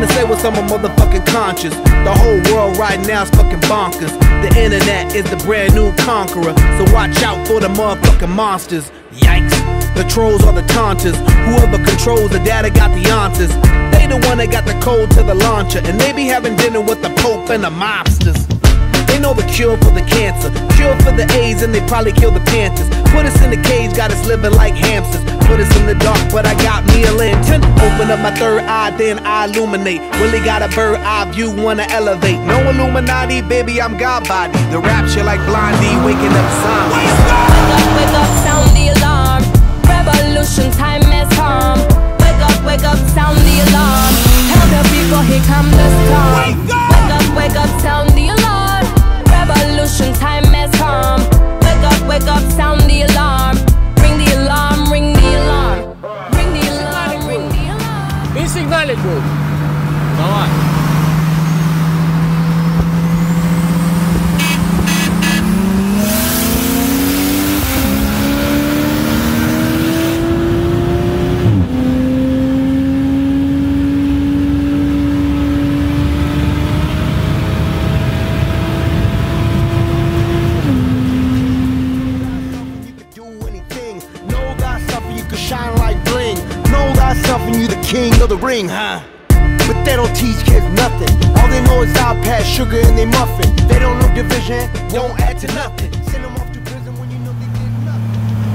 to say what's on my motherfucking conscience. The whole world right now is fucking bonkers. The internet is the brand new conqueror, so watch out for the motherfucking monsters. Yikes. The trolls are the taunters. Whoever controls the data got the answers. They the one that got the code to the launcher, and they be having dinner with the Pope and the mobsters. They know the cure for the cancer, cure for the AIDS, and they probably kill the Panthers. Put us in the cage, got us living like hamsters. Put us in the dark, but I got me a lantern. Open up my third eye, then I illuminate. Really got a bird eye view, wanna elevate. No Illuminati, baby, I'm God body. The rapture like Blondie, waking up zombies. Wake up, sound the alarm. Revolution time has come. Wake up, sound the alarm. Tell the people here come the storm. Wake up, sound the alarm. Revolution time has come. Wake up, sound the alarm. Ring the alarm, ring the alarm. Ring the alarm, ring the alarm. Мій сигналік був. Давай. Shine like bling. Know thyself and you the king of the ring, huh? But they don't teach kids nothing. All they know is iPad, sugar in their muffin. They don't know division, won't add to nothing. Send them off to prison when you know they did nothing.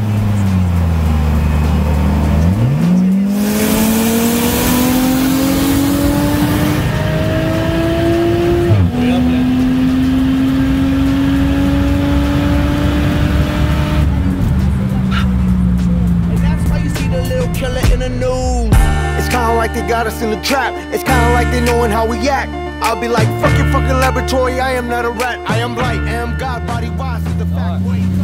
Killer in the news. It's kinda like they got us in the trap. It's kinda like they knowing how we act. I'll be like, fuck your fucking laboratory, I am not a rat. I am light, I am God, body wise is the fact.